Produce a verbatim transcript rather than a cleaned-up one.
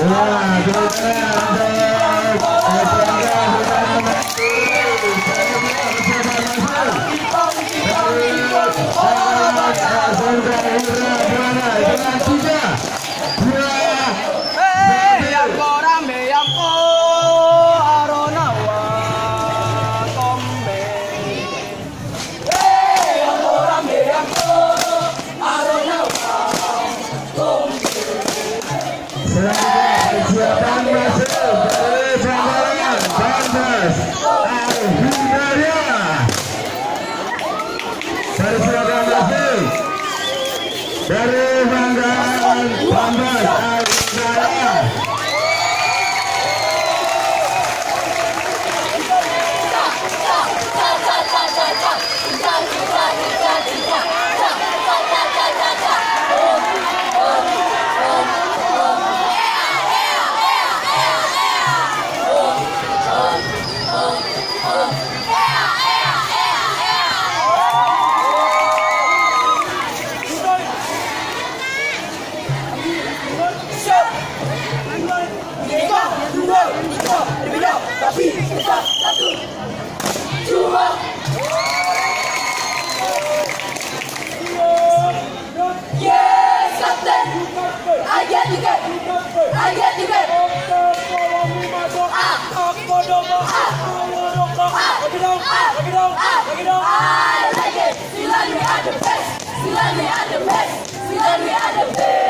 Dari Banggaan Bambas Al-Hidayah. Tapi kita satu dua yes captain I get you get I get you get ah I like it Silani are the best Silani are the best Silani are the best